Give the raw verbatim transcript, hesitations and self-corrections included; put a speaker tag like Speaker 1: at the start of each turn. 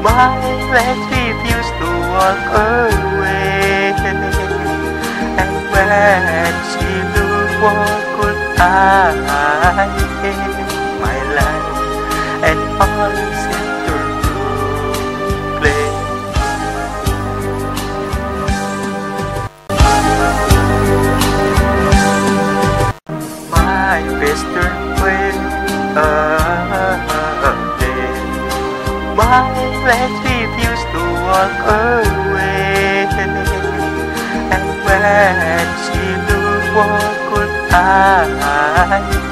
Speaker 1: My legs refuse to walk away, and when she looked, what could I gain? My life and all seemed turned to play. My best turned way again. My legs refused to walk away, and when she looked, what could I